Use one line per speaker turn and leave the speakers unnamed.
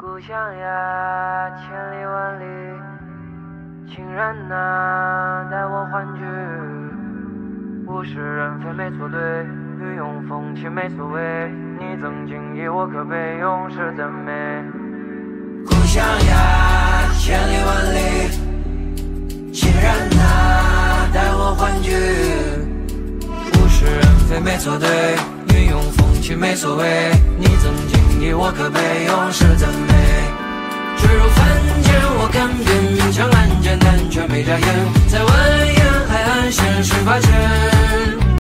故乡呀，千里万里，亲人呐，带我欢聚。物是人非没错对，雨用风起没所谓。你赠锦衣，我可悲，永世赞美。故乡呀，千里万里，亲人呐，带我欢聚。物是人非没错对，雨用风起没所谓。你赠锦衣，我可悲，永世赞美。坠入凡间，我甘愿，强按键但却没眨眼，在蜿蜒海岸线18圈。